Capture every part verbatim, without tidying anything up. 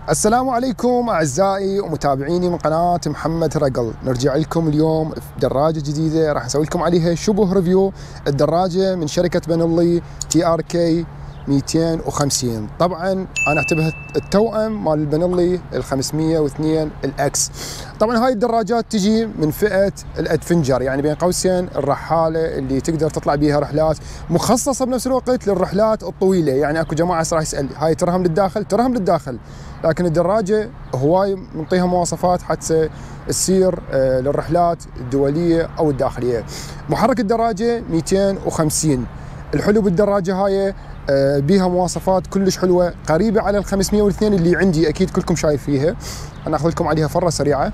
السلام عليكم أعزائي ومتابعيني من قناة محمد رقل. نرجع لكم اليوم بدراجة جديدة راح نسوي لكم عليها شبه ريفيو. الدراجة من شركة بنلي تي ار كي مئتين وخمسين. طبعا انا اعتبرها التوأم مال البنلي ال خمسمئة واثنين الاكس. طبعا هاي الدراجات تجي من فئة الادفنجر، يعني بين قوسين الرحالة اللي تقدر تطلع بيها رحلات مخصصة بنفس الوقت للرحلات الطويلة. يعني اكو جماعة راح يسأل هاي ترهم للداخل؟ ترهم للداخل، لكن الدراجة هواي منطيها مواصفات حتى تسير للرحلات الدولية او الداخلية. محرك الدراجة مئتين وخمسين. الحلو بالدراجة هاي بيها مواصفات كلش حلوه، قريبه على ال خمسمئة واثنين اللي عندي، اكيد كلكم شايفيها. انا اخذ لكم عليها فره سريعه.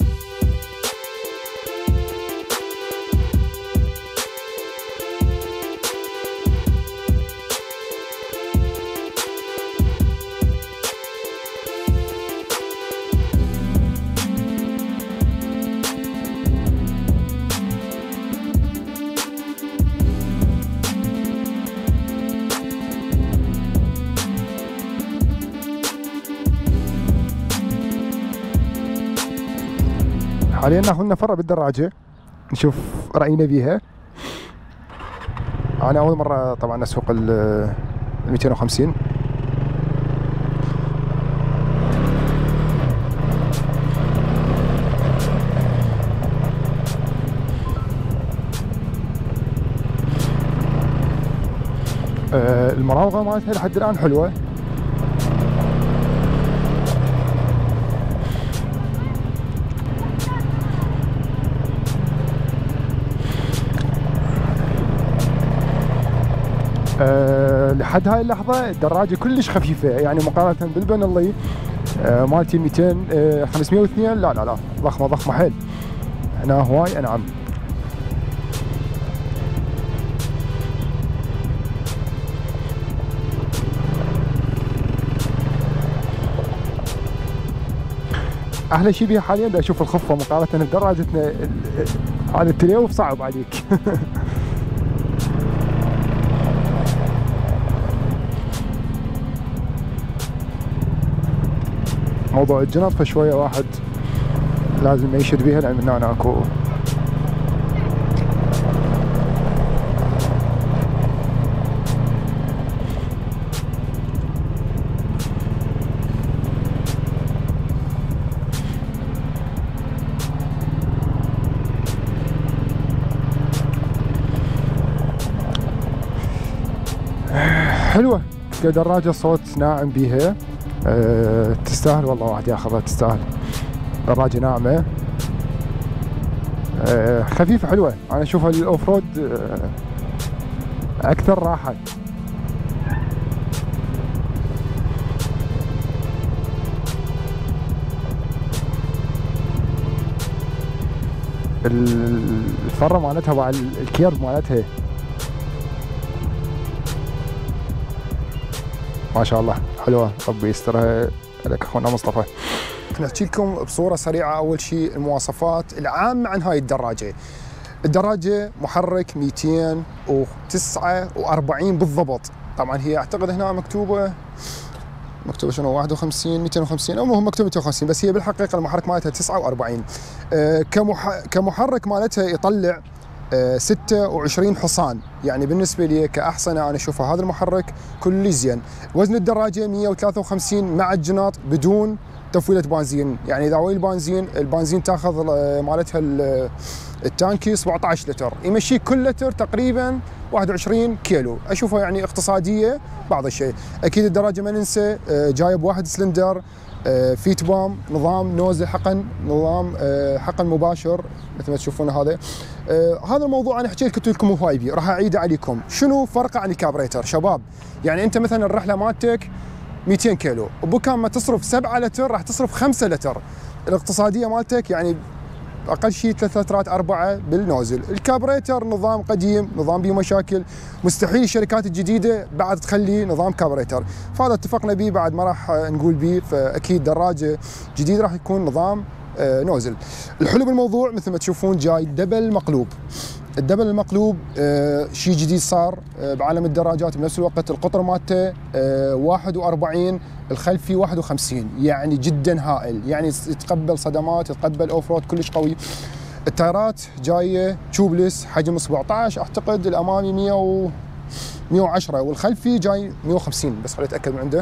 حاليا ناخذ لنا فره بالدراجه نشوف راينا بيها. انا اول مره طبعا اسوق ال مئتين وخمسين. المراوغه مالتها لحد الان حلوه. أه لحد هاي اللحظة الدراجة كلش خفيفة، يعني مقارنة بالبنلي أه مالتي مئتين أه خمسمئة واثنين. لا لا لا ضخمة ضخمة حيل، هنا هواي انعم. احلى شيء بيها حاليا دا اشوف الخفة مقارنة بدراجتنا. هذا التليوف صعب عليك. موضوع الجنط فشويه واحد لازم يشد بيها، لان من هنا اكو حلوه كدراجه، صوت ناعم بيها. أه تستاهل والله واحد ياخذها، تستاهل. دراجة ناعمة أه خفيفة حلوة. انا اشوفها للاوف رود أه اكثر راحة. الفرة مالتها مع الكيرف مالتها ما شاء الله حلوه. ربي يسترها لك اخونا مصطفى. نحكي لكم بصوره سريعه اول شيء المواصفات العامه عن هاي الدراجه. الدراجه محرك مئتين وتسعة وأربعين بالضبط. طبعا هي اعتقد هنا مكتوبه مكتوبه شنو واحد وخمسين مئتين وخمسين، او مو مكتوبه مئتين وخمسين، بس هي بالحقيقه المحرك مالتها تسعة وأربعين. أه كمح... كمحرك مالتها يطلع ستة وعشرين حصان، يعني بالنسبه لي كاحسن انا اشوفه هذا المحرك كل زين. وزن الدراجه مئة وثلاثة وخمسين مع الجناط بدون تفويله بنزين، يعني اذا ويل البنزين البنزين تاخذ مالتها التانكي سبعة عشر لتر، يمشيك كل لتر تقريبا واحد وعشرين كيلو. اشوفها يعني اقتصاديه بعض الشيء. اكيد الدراجه ما ننسى جايب واحد سلندر، فيت بام، نظام نوزل حقن، نظام حقن مباشر مثل ما تشوفون. هذا هذا الموضوع انا حكيت لكم هواي بيه، راح اعيده عليكم. شنو فرقه عن الكابريتر شباب؟ يعني انت مثلا الرحله مالتك مئتين كيلو، وبكان ما تصرف سبعة لتر راح تصرف خمسة لتر. الاقتصاديه مالتك يعني اقل شيء ثلاث لترات اربعه بالنوزل. الكابريتر نظام قديم، نظام بيه مشاكل، مستحيل الشركات الجديده بعد تخلي نظام كابريتر، فهذا اتفقنا به بعد ما راح نقول به. فاكيد دراجه جديده راح يكون نظام نوزل. الحلو بالموضوع مثل ما تشوفون جاي دبل مقلوب. الدبل المقلوب آه شيء جديد صار آه بعالم الدراجات. بنفس الوقت القطر مالته آه واحد وأربعين، الخلفي واحد وخمسين، يعني جدا هائل، يعني يتقبل صدمات، يتقبل اوف رود كلش قوي. التايرات جايه تشوبلس حجم سبعطعش اعتقد، الامامي مية و مية وعشرة والخلفي جاي مية وخمسين، بس خليني اتاكد من عنده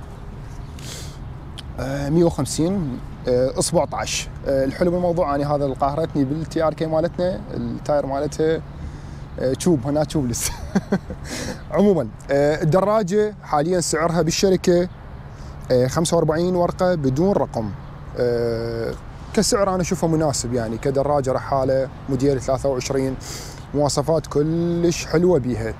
آه مية وخمسين آه سبعطعش. آه الحلو بالموضوع اني هذا اللي قاهرتني بالتي ار كي مالتنا، التاير مالتها آه تشوب هنا تشوبلس. عموما آه الدراجه حاليا سعرها بالشركه آه خمسة وأربعين ورقه بدون رقم. آه كسعر انا اشوفه مناسب، يعني كدراجه رحاله موديل ثلاثة وعشرين، مواصفات كلش حلوه بيها.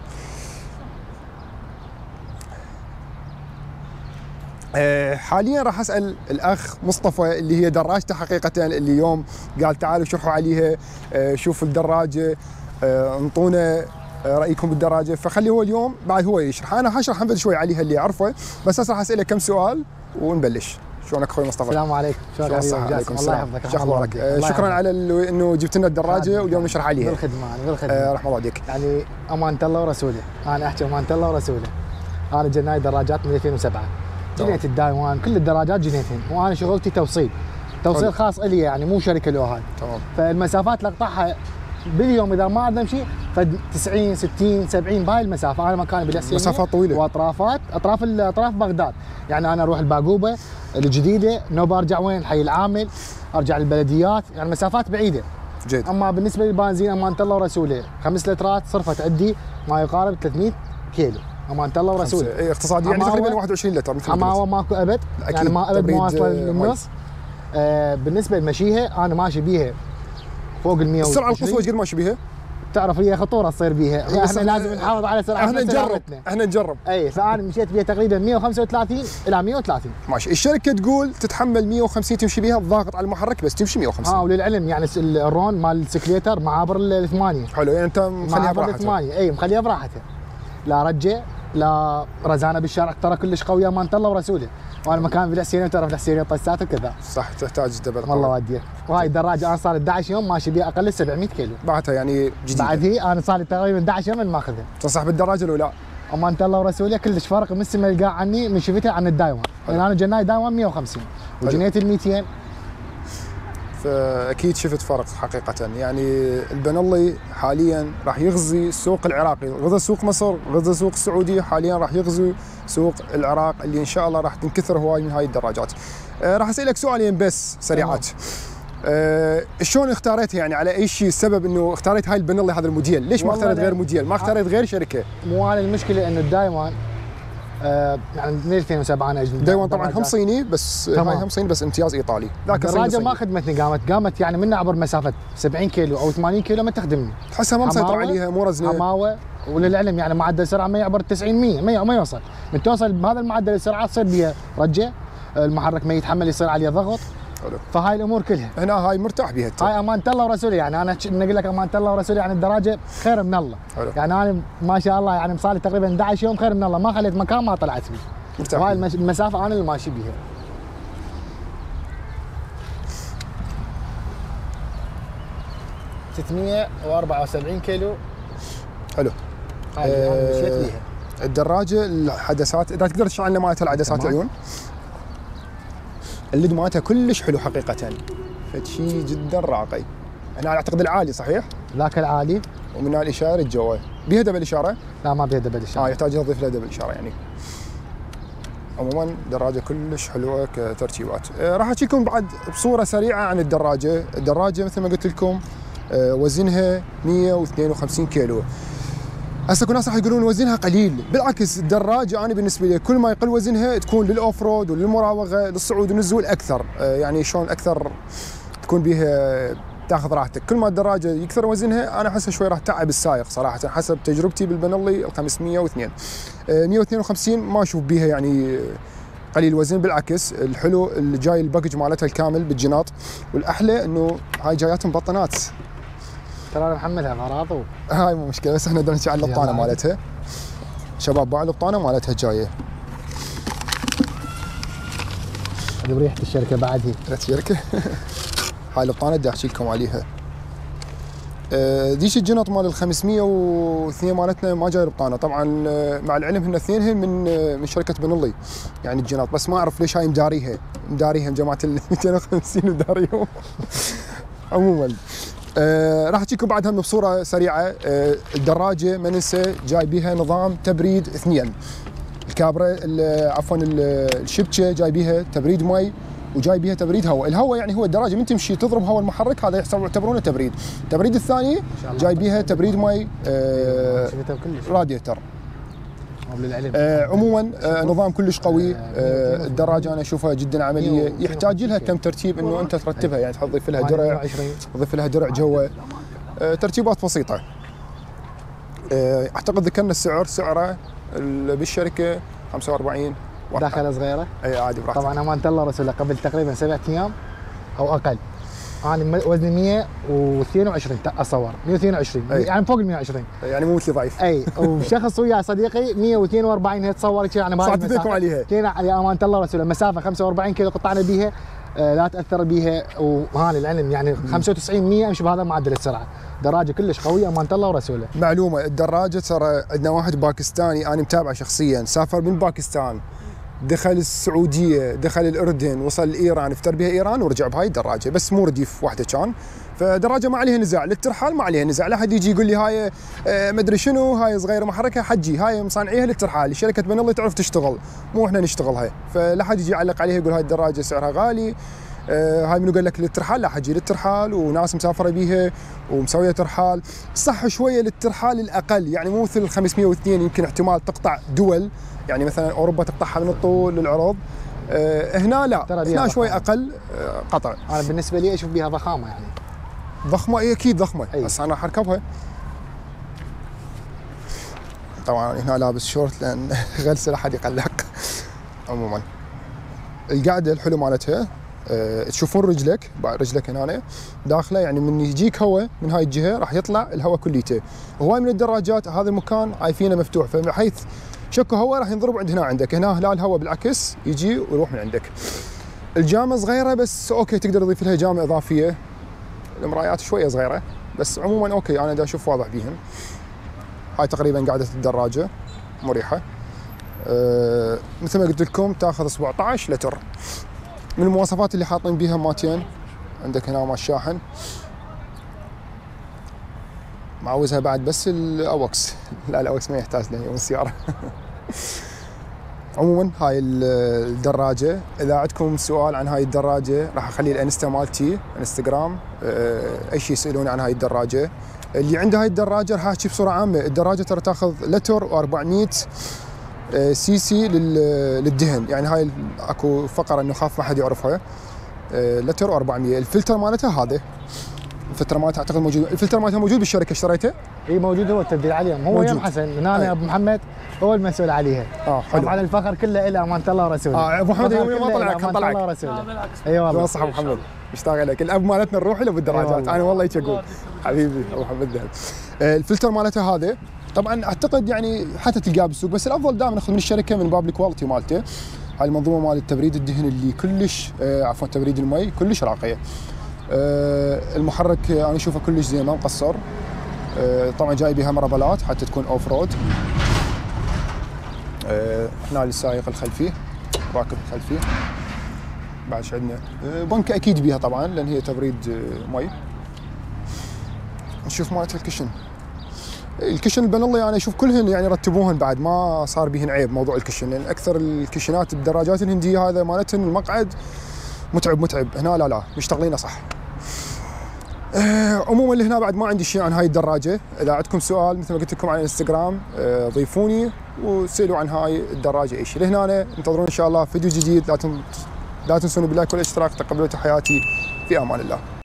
أه حاليا راح اسال الاخ مصطفى اللي هي دراجته حقيقه، اللي اليوم قال تعالوا شوفوا عليها، أه شوفوا الدراجه، أه انطونا رايكم بالدراجه، فخلي هو اليوم بعد هو يشرح، انا حشرح هم شوي عليها اللي اعرفه، بس هسه راح اساله كم سؤال ونبلش. شلونك اخوي مصطفى؟ السلام عليكم. شلونك حبيبي جاسم؟ الله يحفظك. شو اخبارك؟ أه شكرا على انه جبت لنا الدراجه واليوم نشرح عليها. بالخدمه انا بالخدمه. أه رحمه الله والديك. يعني امانه الله ورسوله، انا احكي امانه الله ورسوله. انا جناي دراجات من ألفين وسبعة، جنيت الدايوان كل الدراجات جنيتهن، وانا شغلتي توصيل توصيل حلو. خاص الي، يعني مو شركه لوهات. تمام. فالمسافات اللي اقطعها باليوم اذا ما اقدر امشي فد تسعين ستين سبعين بهاي المسافه. انا مكاني بالحسينيه مسافات طويله واطرافات اطراف اطراف بغداد، يعني انا اروح الباقوبه الجديده نوبه، ارجع وين حي العامل، ارجع البلديات، يعني مسافات بعيده. جيد. اما بالنسبه للبنزين امانه الله ورسوله خمس لترات صرفت عندي ما يقارب ثلاثمية كيلو، امانه الله ورسوله. اي اقتصادي يعني تقريبا واحد وعشرين لتر مثل ما هو ماكو ابد، يعني ما ابد مواصله للنص. آه بالنسبه لمشيها انا ماشي بيها فوق ال مية وعشرين. السرعه القصوى ايش قد ماشي بيها؟ تعرف هي خطوره تصير بيها، احنا لازم نحافظ على سرعتنا. احنا نجرب احنا نجرب اي فانا مشيت بيها تقريبا مية وخمسة وثلاثين الى مية وثلاثين. ماشي. الشركه تقول تتحمل مية وخمسين تمشي بيها، الضاغط على المحرك بس تمشي مية وخمسين. اه وللعلم يعني الرون مال السكليتر معابر الثمانيه. حلو، يعني انت مخليها براحتها. الثمانيه اي مخليها براحتها، لا رجع لا رزانه بالشارع، ترى كلش قويه امانه الله ورسوله. وانا مكان بالحسينيه تعرف الحسينيه طسات وكذا. صح تحتاج دبل. والله وديه. وهاي الدراجه انا صار أحد عشر يوم ماشي بيها اقل من سبعمية كيلو. بعدها يعني جديده. بعد هي انا صار لي تقريبا أحد عشر يوم من ماخذها. تنصح بالدراجه ولا لا؟ امانه الله ورسوله كلش فرق من السما اللي قاع عني من شفتها عن الدايوان، لان يعني انا جناي دايوان مية وخمسين وجنيت ال مئتين. فاكيد شفت فرق حقيقه. يعني البنلي حاليا راح يغزي السوق العراقي، غزا سوق مصر، غزا سوق السعوديه، حاليا راح يغزو سوق العراق اللي ان شاء الله راح تنكثر هواي من هاي الدراجات. آه راح اسالك سؤالين بس سريعات. آه شلون اختاريتها، يعني على اي شيء السبب انه اختاريت هاي البنلي هذا الموديل؟ ليش ما اختاريت غير موديل؟ ما اختاريت غير شركه؟ مو انا المشكله انه الدايوان آه يعني من ألفين وسبعة انا اجنبي. دايوان طبعا هم صيني، بس هاي هم صيني بس امتياز ايطالي. ذاك الدراجه ما خدمتني، قامت قامت يعني من عبر مسافه سبعين كيلو او ثمانين كيلو ما تخدمني. تحسها ما مسيطر عليها، مو رزنه. حماوه، وللعلم يعني معدل سرعه ما يعبر تسعين مية مية ما يوصل. من توصل بهذا المعدل السرعه تصير بيها رجه، المحرك ما يتحمل يصير عليه ضغط. حلو. فهاي الامور كلها هنا هاي مرتاح بها انت. هاي امانه الله ورسوله، يعني انا نقول لك امانه الله ورسوله، يعني الدراجه خير من الله. حلو. يعني انا ما شاء الله يعني صار لي تقريبا أحد عشر يوم خير من الله، ما خليت مكان ما طلعت فيه. مرتاح. وهاي المسافه انا اللي ماشي بيها. ستمية وأربعة وسبعين كيلو. حلو. هاي اللي انا مشيت بيها. الدراجه العدسات اذا تقدر تشرح لنا مالتها العدسات العيون. الليد مالتها كلش حلو حقيقه، فشي جدا راقي. انا اعتقد العالي صحيح؟ ذاك العالي ومن الاشاره الجوا بيها دبل اشاره؟ لا ما بيها دبل اشاره. اه يحتاج تضيف لها دبل اشاره يعني. عموما دراجه كلش حلوه كترتيبات. آه راح احكيكم بعد بصوره سريعه عن الدراجه، الدراجه مثل ما قلت لكم آه وزنها مية واثنين وخمسين كيلو. هسه كل الناس راح يقولون وزنها قليل، بالعكس الدراجه انا بالنسبه لي كل ما يقل وزنها تكون للاوف رود وللمراوغه للصعود والنزول اكثر، آه يعني شلون اكثر تكون بيها تاخذ راحتك. كل ما الدراجه يكثر وزنها انا احسها شوي راح تعب السائق صراحه، حسب تجربتي بالبنلي ال خمسمية واثنين. آه مية واثنين وخمسين ما اشوف بيها يعني قليل وزن، بالعكس الحلو اللي جاي الباكج مالتها الكامل بالجناط، والاحلى انه هاي جايات مبطنات. ترى انا محملها غراض. هاي مو مشكله، بس احنا بدنا نحكي عن البطانه مالتها. شباب باعوا البطانه مالتها جايه. هذه بريحه الشركه بعد هي. الشركه. هاي البطانه بدي احكي لكم عليها. آه، ذيش الجنط مال ال خمسمية واثنين مالتنا ما جاي بطانه طبعا، آه، مع العلم هن اثنينهم من آه، من شركه بنولي يعني الجنط، بس ما اعرف ليش هاي مداريها مداريها جماعه ال مئتين وخمسين مداريهم. عموما آه راح اجيكم بعدها بصوره سريعه. آه الدراجه ما ننسى جاي بيها نظام تبريد اثنين، الكابره عفوا الشبكه جاي بيها تبريد مي وجاي بيها تبريد هواء. الهواء يعني هو الدراجه من تمشي تضرب هواء المحرك، هذا يعتبرونه تبريد. التبريد الثاني جاي بيها تبريد مي آه راديتر. آه عموما آه نظام كلش قوي. آه الدراجه انا اشوفها جدا عمليه، يحتاج لها كم ترتيب انه انت ترتبها، يعني تضيف لها درع، تضيف لها درع جوا، آه ترتيبات بسيطه. آه اعتقد ذكرنا السعر، سعره بالشركه خمسة وأربعين داخله صغيره. اي عادي براحتك. طبعا امانه الله رسوله قبل تقريبا سبعة ايام او اقل انا وزني مئة واثنين وعشرين اصور مئة واثنين وعشرين أي. يعني فوق ال مئة وعشرين، يعني مو مثلي ضعيف. اي وشخص ويا صديقي مئة واثنين وأربعين هي تصور يعني بهاي المسافه صعدتكم عليها كنا على امانه الله رسوله مسافه خمسة وأربعين كيلو قطعنا بيها، آه لا تاثر بيها، وهاني العلم يعني خمسة وتسعين مئة امشي بهذا معدل السرعه. دراجه كلش قويه امانه الله ورسوله. معلومه الدراجه ترى عندنا واحد باكستاني انا متابعه شخصيا، سافر من باكستان دخل السعوديه دخل الاردن وصل لايران، افتر بها ايران ورجع بهاي الدراجه، بس مو رديف وحده كان. فدراجه ما عليها نزاع، للترحال ما عليها نزاع، لا حد يجي يقول لي هاي آه مدري شنو، هاي صغيره محركه حجي، هاي مصنعيها للترحال، شركه بنولي تعرف تشتغل مو احنا نشتغلها، فلا حد يجي يعلق عليها يقول هاي الدراجه سعرها غالي. آه هاي منو قال لك للترحال؟ لا حجي للترحال وناس مسافره بيها ومسويه ترحال، صح شويه للترحال الاقل، يعني مو مثل خمسمية واثنين يمكن احتمال تقطع دول، يعني مثلا اوروبا تقطعها من الطول للعرض. آه هنا لا، هنا شوي اقل آه قطع. انا بالنسبه لي اشوف بها ضخامه، يعني ضخمه اي اكيد ضخمه، أي. بس انا راح اركبها. طبعا هنا لابس شورت لان غلسه لا حد يقلق. عموما القعده الحلو مالتها، أه تشوفون رجلك، رجلك هنا داخله، يعني من يجيك هواء من هاي الجهه راح يطلع الهواء كليته. هواي من الدراجات هذا المكان عايفينه مفتوح، فبحيث شكو هواء راح ينضرب عند هنا عندك، هنا لا الهواء بالعكس يجي ويروح من عندك. الجامه صغيره بس اوكي تقدر تضيف لها جامه اضافيه. المرايات شويه صغيره بس عموما اوكي انا دا اشوف واضح بيهم. هاي تقريبا قاعده الدراجه مريحه. أه مثل ما قلت لكم تاخذ سبعطعش لتر. من المواصفات اللي حاطين بيها ماتين، عندك هنا مال الشاحن، معوزها بعد بس الاوكس، لا الاوكس ما يحتاج له يوم السياره. عموما هاي الدراجه، اذا عندكم سؤال عن هاي الدراجه راح اخلي الانستا مالتي انستغرام، اي شيء يسالون عن هاي الدراجه. اللي عنده هاي الدراجه راح احكي بصوره عامه، الدراجه ترى تاخذ لتر وأربعمية سي سي للدهن، يعني هاي اكو فقره انه خاف ما حد يعرفها، لتر وأربعمية. الفلتر مالتها هذا، الفلتر مالتها اعتقد موجود، الفلتر مالتها موجود بالشركه اشتريته؟ اي موجود، هو التبديل عليهم، هو يم حسن هنا يا ابو محمد هو المسؤول عليها. اه حلو. طبعا الفخر كله الى امانه الله ورسوله. اه ابو محمد يوم ما طلعك طلعك. الله ورسوله. اي والله. صح ابو محمد، مشتاق لك، الاب مالتنا الروحي له بالدراجات، انا والله هيك اقول. حبيبي ابو محمد ذهب. آه الفلتر مالتها هذا، طبعا اعتقد يعني حتى تلقاه بالسوق، بس الافضل دائما ناخذ من الشركه من باب الكواليتي مالته. هاي المنظومه مال التبريد الدهن اللي كلش آه عفوا تبريد المي كلش راقيه. آه المحرك انا اشوفه كلش زين ما مقصر. آه طبعا جاي بها مربلات حتى تكون اوف رود. آه هنا للسائق الخلفي، راكب الخلفي. بعد شو عندنا؟ آه بنكه اكيد بيها طبعا لان هي تبريد آه مي. نشوف مالت الكشن. الكشن البنولي انا اشوف كلهن يعني رتبوهن بعد، ما صار بيهن عيب موضوع الكشن، لان اكثر الكشنات الدراجات الهنديه هذا مالتهن المقعد متعب متعب، هنا لا لا مشتغلينه صح. آه عموما اللي هنا بعد ما عندي شيء عن هاي الدراجه، اذا عندكم سؤال مثل ما قلت لكم على الانستغرام آه ضيفوني وسالوا عن هاي الدراجه اي شيء. لهنا انتظرون ان شاء الله فيديو جديد، لا لا تنسون باللايك والاشتراك. تقبلوا تحياتي، في امان الله.